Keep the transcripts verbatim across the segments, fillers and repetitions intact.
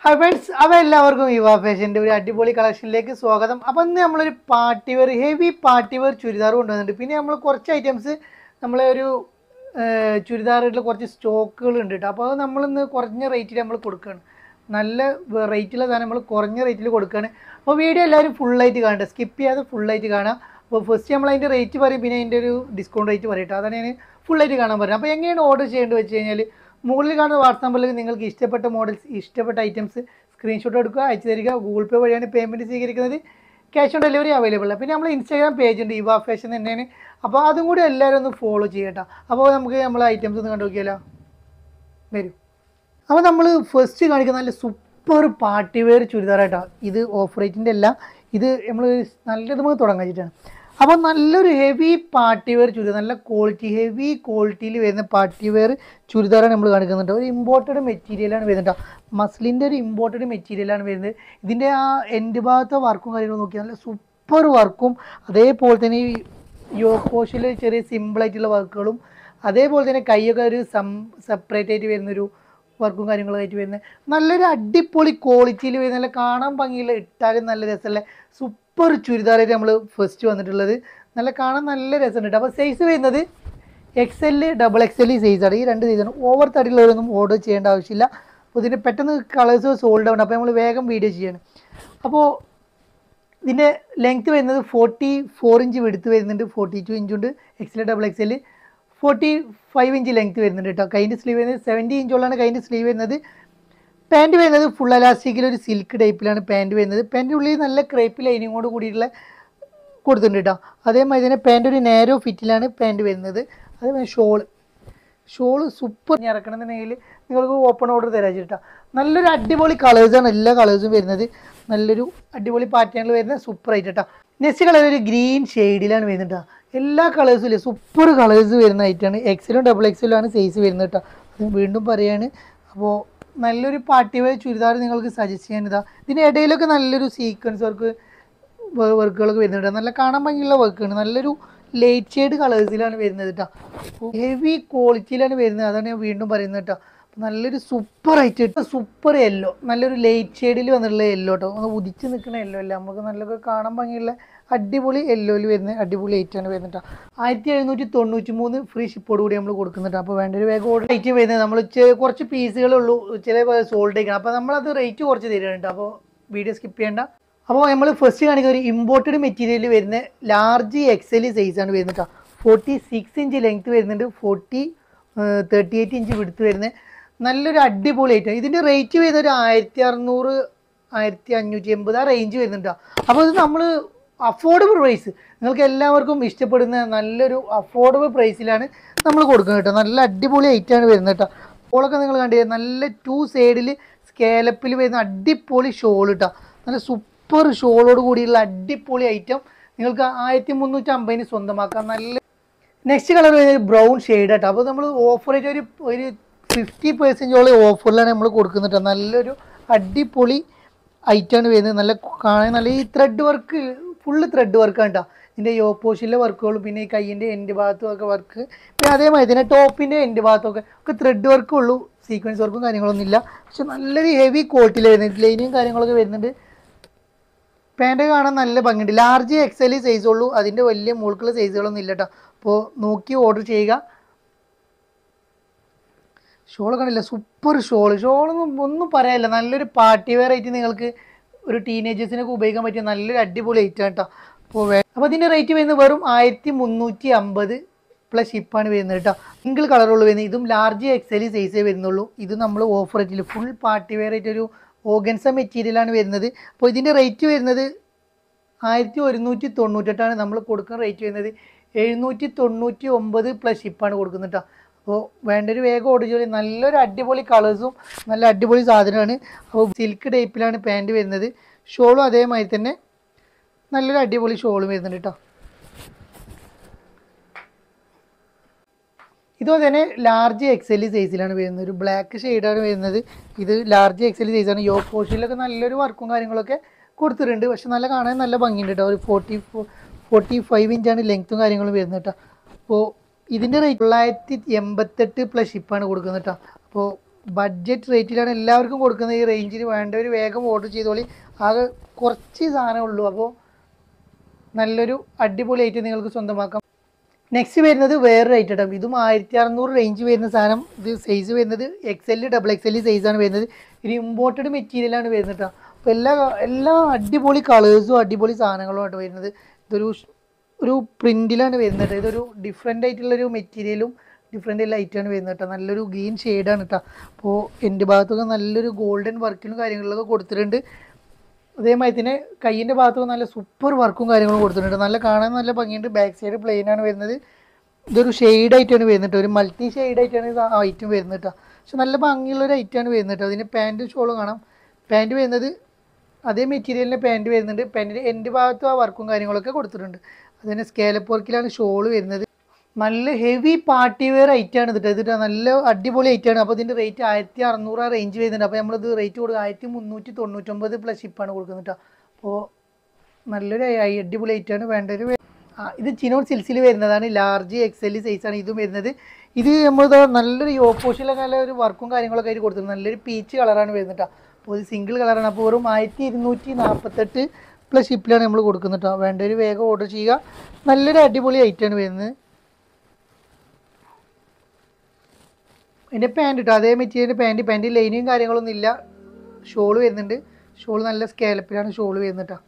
Hi friends, അപ്പോൾ എല്ലാവർക്കും യുവ ഫാഷൻ്റെ ഒരു അടിപൊളി കളക്ഷനിലേക്ക് സ്വാഗതം. അപ്പോൾ ഇന്ന് നമ്മളൊരു party wear heavy party wear churidar കൊണ്ടുവന്നിട്ടുണ്ട്. പിന്നെ നമ്മൾ കുറച്ച് ഐറ്റംസ് നമ്മളെ ഒരു ചുരിദാറിൽ കുറച്ച് സ്റ്റോക്കുകൾ ഉണ്ട് കേട്ടോ. അപ്പോൾ അത് നമ്മളിന്ന് കുറഞ്ഞ റേറ്റിൽ നമ്മൾ കൊടുക്കുകയാണ്. നല്ല റേറ്റിലുള്ള സാധനം നമ്മൾ കുറഞ്ഞ റേറ്റിൽ കൊടുക്കുകയാണ്. അപ്പോൾ വീഡിയോ എല്ലാവരും ഫുള്ളായിട്ട് കാണട്ടെ, സ്കിപ്പ് ചെയ്യാതെ ഫുള്ളായിട്ട് കാണാം. അപ്പോൾ ഫസ്റ്റ് നമ്മൾ അതിൻ്റെ റേറ്റ് പറയും, പിന്നെ അതിൻ്റെ ഒരു ഡിസ്കൗണ്ട് റേറ്റ് പറയട്ടെ. അതാണ് ഞാൻ ഫുള്ളായിട്ട് കാണാൻ പറയുന്നത്. അപ്പോൾ എങ്ങനെയാണ് ഓർഡർ ചെയ്യേണ്ടത് വെച്ച് കഴിഞ്ഞാൽ മുകളിൽ കാണുന്ന വാട്സാപ്പ് നമ്പറിൽ നിങ്ങൾക്ക് ഇഷ്ടപ്പെട്ട മോഡൽസ് ഇഷ്ടപ്പെട്ട ഐറ്റംസ് സ്ക്രീൻഷോട്ട് എടുക്കുക, അയച്ചു തരിക. ഗൂഗിൾ പേ വഴിയാണ് പേയ്മെൻറ്റ് സ്വീകരിക്കുന്നത്. ക്യാഷ് ഓൺ ഡെലിവറി അവൈലബിൾ ആണ്. പിന്നെ നമ്മൾ ഇൻസ്റ്റാഗ്രാം പേജ് ഉണ്ട്, യുവ ഫാഷൻ തന്നെയാണ്. അപ്പോൾ അതും കൂടി എല്ലാവരും ഒന്ന് ഫോളോ ചെയ്യട്ടോ. അപ്പോൾ നമുക്ക് നമ്മൾ ഐറ്റംസ് ഒന്ന് കണ്ടു നോക്കിയാലോ, വരും. അപ്പോൾ നമ്മൾ ഫസ്റ്റ് കാണിക്കുന്ന നല്ല സൂപ്പർ പാർട്ടി വെയർ ചുരിദാറായിട്ടാണ്. ഇത് ഓഫ് റേറ്റിൻ്റെ അല്ല, ഇത് നമ്മൾ നല്ലത് നമുക്ക് തുടങ്ങാൻ വെച്ചിട്ടാണ്. അപ്പോൾ നല്ലൊരു ഹെവി പാർട്ടി വെയർ ചുരിദാർ, നല്ല ക്വാളിറ്റി ഹെവി ക്വാളിറ്റിയിൽ വരുന്ന പാർട്ടി വെയർ ചുരിദാറാണ് നമ്മൾ കാണിക്കുന്നുണ്ട്. ഒരു ഇമ്പോർട്ടഡ് മെറ്റീരിയലാണ് വരുന്നത്, മസ്ലിൻ്റെ ഒരു ഇമ്പോർട്ടഡ് മെറ്റീരിയലാണ് വരുന്നത്. ഇതിൻ്റെ ആ എൻഡ് ഭാഗത്തെ വർക്കും കാര്യങ്ങളും നോക്കിയാൽ നല്ല സൂപ്പർ വർക്കും, അതേപോലെ തന്നെ ഈ യോക്കോഷിൽ ചെറിയ സിമ്പിളായിട്ടുള്ള വർക്കുകളും, അതേപോലെ തന്നെ കൈയൊക്കെ ഒരു സം സെപ്പറേറ്റ് ആയിട്ട് വരുന്നൊരു വർക്കും കാര്യങ്ങളായിട്ട് വരുന്നത് നല്ലൊരു അടിപൊളി ക്വാളിറ്റിയിൽ വരുന്ന നല്ല കാണാൻ ഭംഗിയുള്ള ഇട്ടാലും നല്ല രസമല്ലേ സൂപ്പർ ചുരിദാറായിട്ട് നമ്മൾ ഫസ്റ്റ് വന്നിട്ടുള്ളത്. നല്ല കാണാൻ നല്ല രസമുണ്ട്. അപ്പോൾ സൈസ് വരുന്നത് X L double X L സൈസാണ്. ഈ രണ്ട് സൈസാണ്. ഓവർ തടിയുള്ളവരൊന്നും ഓർഡർ ചെയ്യേണ്ട ആവശ്യമില്ല. അപ്പോൾ ഇതിന് പെട്ടെന്ന് കളേഴ്സ് സോൾഡ് ആവുന്നുണ്ട്. അപ്പോൾ നമ്മൾ വേഗം വീഡിയോ ചെയ്യാണ്. അപ്പോൾ ഇതിൻ്റെ ലെങ്ത്ത് വരുന്നത് ഫോർട്ടി ഫോർ ഇഞ്ച് വെടുത്ത് വരുന്നുണ്ട്, ഫോർട്ടി ടു ഇഞ്ചുണ്ട്. X L double X L forty five inch length വരുന്നുണ്ട് കേട്ടോ. കൈൻ്റെ സ്ലീവ് വരുന്നത് സെവൻറ്റി ഇഞ്ചോളാണ് കൈൻ്റെ സ്ലീവ് വരുന്നത്. പാൻറ്റ് വരുന്നത് ഫുൾ അലാസ്റ്റിക്കിൽ ഒരു സിൽക്ക് ടൈപ്പിലാണ് പാൻറ്റ് വരുന്നത്. പാൻറ്റിൻ്റെ ഉള്ളിൽ നല്ല ക്രേപ്പ് ലൈനിങ്ങോട് കൂടിയിട്ടുള്ള കൊടുത്തിട്ടുണ്ട് കേട്ടോ. അതേമാതിരി തന്നെ പാൻറ്റ് ഒരു നാരോ ഫിറ്റിലാണ് പാൻറ്റ് വരുന്നത്. അതേമാതിരി ഷോള് ഷോള് സൂപ്പർ ഇറക്കണമെന്നുണ്ടെങ്കിൽ നിങ്ങൾക്ക് ഓപ്പൺ ഓർഡർ തരാം ചേട്ടാ. നല്ലൊരു അടിപൊളി കളേഴ്സാണ് എല്ലാ കളേഴ്സും വരുന്നത്. നല്ലൊരു അടിപൊളി പാറ്റേണിൽ വരുന്ന സൂപ്പർ ആയിട്ട് കേട്ടോ. നെക്സ്റ്റ് കളർ ഒരു ഗ്രീൻ ഷെയ്ഡിലാണ് വരുന്നത് കേട്ടോ. എല്ലാ കളേഴ്സും ഇല്ലേ സൂപ്പർ കളേഴ്സ് വരുന്ന ഐറ്റാണ്. എക്സലും ഡബിൾ എക്സലും ആണ് സൈസ് വരുന്നത് കേട്ടോ. അത് വീണ്ടും പറയാണ്. അപ്പോൾ നല്ലൊരു പാർട്ടി വെയർ ചുരിദാർ നിങ്ങൾക്ക് സജസ്റ്റ് ചെയ്യാൻ ഇതാ. ഇതിൻ്റെ ഇടയിലൊക്കെ നല്ലൊരു സീക്വൻസ് വർക്ക് വർക്കുകളൊക്കെ വരുന്നുണ്ട്. നല്ല കാണാൻ ഭംഗിയുള്ള വർക്കാണ്. നല്ലൊരു ലൈറ്റ് ഷെയ്ഡ് കളേഴ്സിലാണ് വരുന്നത് കേട്ടോ. ഹെവി ക്വാളിറ്റിയിലാണ് വരുന്നത്. അതാണ് ഞാൻ വീണ്ടും പറയുന്നത് കേട്ടോ. നല്ലൊരു സൂപ്പർ ആയിട്ട് സൂപ്പർ യെല്ലോ, നല്ലൊരു ലൈറ്റ് ഷെയ്ഡിൽ വന്നിട്ടുള്ള യെല്ലോ കേട്ടോ. ഒന്ന് ഉദിച്ച് നിൽക്കുന്ന യെല്ലോ അല്ല, നമുക്ക് നല്ലൊക്കെ കാണാൻ ഭംഗിയുള്ള അടിപൊളി യെല്ലോയിൽ വരുന്ന അടിപൊളി ഐറ്റാണ് വരുന്നത് കേട്ടോ. ആയിരത്തി എഴുന്നൂറ്റി തൊണ്ണൂറ്റി മൂന്ന് ഫ്രീ ഷിപ്പോട് കൂടി നമ്മൾ കൊടുക്കുന്നുണ്ട്. അപ്പോൾ വേണ്ട ഒരു വേഗം ഓർഡർ ഐറ്റം വരുന്നത് നമ്മൾ കുറച്ച് പീസുകളേ ഉള്ളൂ, ചില സോൾഡ് ആയിരിക്കണം. അപ്പോൾ നമ്മളത് റേറ്റ് കുറച്ച് തരുന്നുണ്ട്. അപ്പോൾ വീഡിയോ സ്കിപ്പ് ചെയ്യേണ്ട. അപ്പോൾ നമ്മൾ ഫസ്റ്റ് കാണിക്കുന്ന ഒരു ഇമ്പോർട്ടഡ് മെറ്റീരിയൽ വരുന്ന ലാർജ് എക്സൽ സൈസാണ് വരുന്നത് കേട്ടോ. ഫോർട്ടി സിക്സ് ഇഞ്ച് ലെങ്ത്ത് വരുന്നുണ്ട്, ഫോർട്ടി തേർട്ടി എയ്റ്റ് ഇഞ്ച് വിടുത്ത് വരുന്നത് നല്ലൊരു അടിപൊളി ഐറ്റം. ഇതിൻ്റെ റേറ്റ് വരുന്നത് ഒരു ആയിരത്തി അറുന്നൂറ് ആയിരത്തി അഞ്ഞൂറ്റി എൺപത് ആ റേഞ്ച് വരുന്നുണ്ടോ. അപ്പോൾ ഇത് നമ്മൾ അഫോർഡബിൾ പ്രൈസ്, നിങ്ങൾക്ക് എല്ലാവർക്കും ഇഷ്ടപ്പെടുന്ന നല്ലൊരു അഫോർഡബിൾ പ്രൈസിലാണ് നമ്മൾ കൊടുക്കുന്നത് കേട്ടോ. നല്ല അടിപൊളി ഐറ്റമാണ് വരുന്നത് കേട്ടോ. ഷോളൊക്കെ നിങ്ങൾ കണ്ടില്ലേ, നല്ല ടു സൈഡിൽ സ്കേലപ്പിൽ വരുന്ന അടിപൊളി ഷോൾ കേട്ടോ. നല്ല സൂപ്പർ ഷോളോട് കൂടിയുള്ള അടിപൊളി ഐറ്റം നിങ്ങൾക്ക് ആയിരത്തി മുന്നൂറ്റി അമ്പതിന് സ്വന്തമാക്കാം. നല്ല നെക്സ്റ്റ് കളർ വരുന്നത് ബ്രൗൺ ഷെയ്ഡ് കേട്ടോ. അപ്പോൾ നമ്മൾ ഓഫർ ആയിട്ട് ഒരു ഒരു ഫിഫ്റ്റി പെർസെൻറ്റോളം ഓഫറിലാണ് നമ്മൾ കൊടുക്കുന്നത് കേട്ടോ. നല്ലൊരു അടിപൊളി ഐറ്റമാണ് വരുന്നത്. നല്ല കാണാൻ നല്ല ഈ ത്രെഡ് വർക്ക് ഫുള്ള് ത്രെഡ് വർക്കാണ് കേട്ടോ. ഇതിൻ്റെ യോപ്പോഷിലെ വർക്കുകളും പിന്നെ ഈ കയ്യിൻ്റെ എൻഡ് ഭാഗത്തും ഒക്കെ വർക്ക്, പിന്നെ അതേമാതിരി തന്നെ ടോപ്പിൻ്റെ എൻഡ് ഭാഗത്തൊക്കെ ഒക്കെ ത്രെഡ് വർക്കും ഉള്ളൂ, സീക്വൻസ് വർക്കും കാര്യങ്ങളൊന്നും ഇല്ല. പക്ഷെ നല്ലൊരു ഹെവി ക്വാളിറ്റിയിൽ വരുന്നുണ്ട്. ലൈനിയും കാര്യങ്ങളൊക്കെ വരുന്നുണ്ട്. പാൻറ്റ് കാണാൻ നല്ല ഭംഗിയുണ്ട്. ലാർജ് എക്സൽ സൈസ് ഉള്ളൂ, അതിൻ്റെ വലിയ മുകൾക്കുള്ള സൈസുകളൊന്നും ഇല്ല കേട്ടോ. അപ്പോൾ നോക്കി ഓർഡർ ചെയ്യുക. ഷോൾ കാണില്ല, സൂപ്പർ ഷോൾ ഷോളൊന്നും ഒന്നും പറയാനില്ല. നല്ലൊരു പാർട്ടി വെയർ ആയിട്ട് നിങ്ങൾക്ക് ഒരു ടീനേജേഴ്സിനൊക്കെ ഉപയോഗിക്കാൻ പറ്റിയ നല്ലൊരു അടിപൊളി ഐറ്റം കേട്ടോ. അപ്പോൾ വേ അപ്പോൾ ഇതിൻ്റെ റേറ്റ് വരുന്നത് വെറും ആയിരത്തി മുന്നൂറ്റി അമ്പത് പ്ലസ് ഷിപ്പാണ് വരുന്നത് കേട്ടോ. സിംഗിൾ കളറുള്ളൂ വരുന്നത്. ഇതും ലാർജ് എക്സൽ സൈസേ വരുന്നുള്ളൂ. ഇത് നമ്മൾ ഓഫർ റേറ്റിൽ ഫുൾ പാർട്ടി വെയർ ആയിട്ടൊരു ഓർഗൻസ മെറ്റീരിയലാണ് വരുന്നത്. അപ്പോൾ ഇതിൻ്റെ റേറ്റ് വരുന്നത് ആയിരത്തി ഒരുന്നൂറ്റി തൊണ്ണൂറ്റെട്ടാണ് നമ്മൾ കൊടുക്കുന്ന റേറ്റ് വരുന്നത്. എഴുന്നൂറ്റി തൊണ്ണൂറ്റി ഒമ്പത് പ്ലസ് ഷിപ്പാണ് കൊടുക്കുന്നത് കേട്ടോ. അപ്പോൾ വേണ്ടൊരു വേഗം ഓർഡർ ചെയ്ത് നല്ലൊരു അടിപൊളി കളേഴ്സും നല്ല അടിപൊളി സാധനമാണ്. അപ്പോൾ സിൽക്ക് ടൈപ്പിലാണ് പാൻറ്റ് വരുന്നത്. ഷോളും അതേമാതിരി തന്നെ നല്ലൊരു അടിപൊളി ഷോളും വരുന്നുണ്ട് കേട്ടോ. ഇതുപോലെ തന്നെ ലാർജ് എക്സൽ സൈസിലാണ് വരുന്നത്. ഒരു ബ്ലാക്ക് ഷെയ്ഡാണ് വരുന്നത്. ഇത് ലാർജ് എക്സൽ സൈസാണ്. യോ പോഷനിലൊക്കെ നല്ലൊരു വർക്കും കാര്യങ്ങളൊക്കെ കൊടുത്തിട്ടുണ്ട്. പക്ഷെ നല്ല കാണാൻ നല്ല ഭംഗിയുണ്ട് കേട്ടോ. ഒരു ഫോർട്ടി ഫോ ഫോർട്ടി ഫൈവ് ഇഞ്ചാണ് ലെങ്ത്തും കാര്യങ്ങളും വരുന്നത് കേട്ടോ. അപ്പോൾ ഇതിൻ്റെ റേറ്റ് തൊള്ളായിരത്തി എൺപത്തെട്ട് പ്ലസ് ഷിപ്പാണ് കൊടുക്കുന്നത് കേട്ടോ. അപ്പോൾ ബഡ്ജറ്റ് റേറ്റിലാണ് എല്ലാവർക്കും കൊടുക്കുന്നത്. ഈ റേഞ്ചിന് വേണ്ടവർ വേഗം ഓർഡർ ചെയ്തോളി. ആകെ കുറച്ച് സാധനമേ ഉള്ളൂ. അപ്പോൾ നല്ലൊരു അടിപൊളി ഐറ്റം നിങ്ങൾക്ക് സ്വന്തമാക്കാം. നെക്സ്റ്റ് വരുന്നത് വേറൊരു ഐറ്റം ഇടാം. ഇതും ആയിരത്തി അറുന്നൂറ് റേഞ്ച് വരുന്ന സാധനം. ഇത് സൈസ് വരുന്നത് X L double X L സൈസാണ് വരുന്നത്. ഇത് ഇമ്പോർട്ടഡ് മെറ്റീരിയലാണ് വരുന്നത് കേട്ടോ. അപ്പോൾ എല്ലാ എല്ലാ അടിപൊളി കളേഴ്സും അടിപൊളി സാധനങ്ങളുമായിട്ട് വരുന്നത്. ഇതൊരു ഒരു പ്രിൻറ്റിലാണ് വരുന്നത്. ഇതൊരു ഡിഫറെൻ്റ് ആയിട്ടുള്ളൊരു മെറ്റീരിയലും ഡിഫറെൻ്റ് ലൈറ്റാണ് വരുന്നത് കേട്ടോ. നല്ലൊരു ഗ്രീൻ ഷെയ്ഡാണ് കേട്ടോ. അപ്പോൾ എൻ്റെ ഭാഗത്തൊക്കെ നല്ലൊരു ഗോൾഡൻ വർക്കിലും കാര്യങ്ങളിലൊക്കെ കൊടുത്തിട്ടുണ്ട്. അതേമാതിരി തന്നെ കയ്യിൻ്റെ ഭാഗത്തൊക്കെ നല്ല സൂപ്പർ വർക്കും കാര്യങ്ങളും കൊടുത്തിട്ടുണ്ട്. നല്ല കാണാൻ നല്ല ഭംഗിയുണ്ട്. ബാക്ക് സൈഡ് പ്ലെയിൻ ആണ് വരുന്നത്. ഇതൊരു ഷെയ്ഡായിട്ടാണ് വരുന്നത്. ഒരു മൾട്ടി ഷെയ്ഡായിട്ടാണ് ഇത് ഐറ്റം വരുന്നത് കേട്ടോ. പക്ഷെ നല്ല ഭംഗിയുള്ളൊരു ഐറ്റമാണ് വരുന്നത് കേട്ടോ. അതിന് പാൻറ്റും ഷോളും കാണാം. പാൻറ്റ് വരുന്നത് അതേ മെറ്റീരിയലിൻ്റെ പാൻറ്റ് വരുന്നുണ്ട്. പാൻറ്റിൻ്റെ എൻ്റെ ഭാഗത്തും ആ വർക്കും കാര്യങ്ങളൊക്കെ കൊടുത്തിട്ടുണ്ട്. അതിന് സ്കേലപ്പ് വർക്കിലാണ് ഷോള് വരുന്നത്. നല്ല ഹെവി പാർട്ടി വെയർ ഐറ്റാണ് ഇതിട്ട് ഇതിട്ട് നല്ല അടിപൊളി ഐറ്റാണ്. അപ്പോൾ ഇതിൻ്റെ റേറ്റ് ആയിരത്തി അറുന്നൂറ് റേഞ്ച് വരുന്നുണ്ട്. അപ്പോൾ നമ്മളിത് റേറ്റ് കൊടുക്കുക ആയിരത്തി മുന്നൂറ്റി തൊണ്ണൂറ്റൊമ്പത് പ്ലസ് ഷിപ്പാണ് കൊടുക്കുന്നത് കേട്ടോ. അപ്പോൾ നല്ലൊരു അടിപൊളി ഐറ്റാണ് വേണ്ടൊരു. ആ ഇത് ചിനോൺ സിൽസിൽ വരുന്നതാണ്. ലാർജ് എക്സ് എൽ സൈസാണ് ഇതും വരുന്നത്. ഇത് നമ്മൾ നല്ലൊരു ഓപ്പോസിലൊക്കെ നല്ല ഒരു വർക്കും കാര്യങ്ങളൊക്കെ ആയിട്ട് കൊടുത്തിട്ടുണ്ട്. നല്ലൊരു പീച്ച് കളറാണ് വരുന്നത് കേട്ടോ. അപ്പോൾ ഇത് സിംഗിൾ കളറാണ്. അപ്പോൾ വെറും ആയിരത്തി ഇരുന്നൂറ്റി നാൽപ്പത്തെട്ട് പ്ലസ് ഷിപ്പിലാണ് നമ്മൾ കൊടുക്കുന്നത് കേട്ടോ. വേണ്ടൊരു വേഗം ഓർഡർ ചെയ്യുക. നല്ലൊരു അടിപൊളി ഐറ്റാണ് വരുന്നത്. എൻ്റെ പാൻറ്റ് കേട്ടോ അതേ മെറ്റീരിയലിൻ്റെ പാൻറ്റ് പാൻറ്റ് ലൈനും കാര്യങ്ങളൊന്നും ഇല്ല. ഷോള് വരുന്നുണ്ട്. ഷോള് നല്ല സ്കേലപ്പിലാണ് ഷോള് വരുന്നത് കേട്ടോ.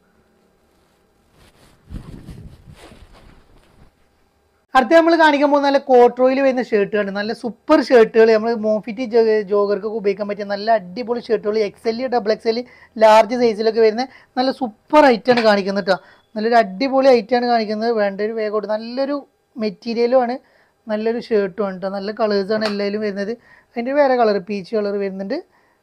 അടുത്ത നമ്മൾ കാണിക്കാൻ പോകുന്ന നല്ല കോട്രോയിൽ വരുന്ന ഷർട്ടുകൾ. നല്ല സൂപ്പർ ഷർട്ടുകൾ നമ്മൾ മോഫിറ്റ് ജോഗർക്കൊക്കെ ഉപയോഗിക്കാൻ പറ്റിയ നല്ല അടിപൊളി ഷർട്ടുകൾ. X L double X L large സൈസിലൊക്കെ വരുന്ന നല്ല സൂപ്പർ ഐറ്റാണ് കാണിക്കുന്നത് കേട്ടോ. നല്ലൊരു അടിപൊളി ഐറ്റാണ് കാണിക്കുന്നത്. വേണ്ടൊരു വേഗം നല്ലൊരു മെറ്റീരിയലുമാണ്. നല്ലൊരു ഷർട്ടും ആണ് കേട്ടോ. നല്ല കളേഴ്സാണ് എല്ലാവരും വരുന്നത്. അതിൻ്റെ വേറെ കളർ പീച്ച് കളർ വരുന്നുണ്ട്.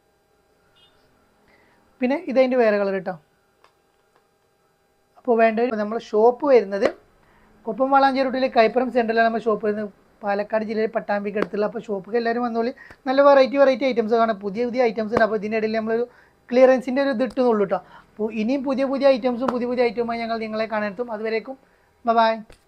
പിന്നെ ഇതതിൻ്റെ വേറെ കളർ കേട്ടോ. അപ്പോൾ വേണ്ടവർ നമ്മുടെ ഷോപ്പ് വരുന്നത് കൊപ്പം വളാഞ്ചേരി റൂട്ടിൽ കൈപ്പുറം സെൻറ്ററിലാണ് നമ്മുടെ ഷോപ്പ് വരുന്നത്. പാലക്കാട് ജില്ലയിൽ പട്ടാമ്പിക്ക് അടുത്തുള്ള. അപ്പോൾ ഷോപ്പിൽ എല്ലാവരും വന്നോളി. നല്ല വെറൈറ്റി വെറൈറ്റി ഐറ്റംസ് കാണാം. പുതിയ പുതിയ ഐറ്റംസ് ഉണ്ട്. അപ്പോൾ ഇതിൻ്റെ ഇടയിൽ നമ്മളൊരു ക്ലിയറൻസിൻ്റെ ഒരു ഇതിട്ടുന്നുള്ളൂ കേട്ടോ. അപ്പോൾ ഇനിയും പുതിയ പുതിയ ഐറ്റംസും പുതിയ പുതിയ ഐറ്റവുമായി ഞങ്ങൾ നിങ്ങളെ കാണാനെത്തും. അതുവരേക്കും ബൈ.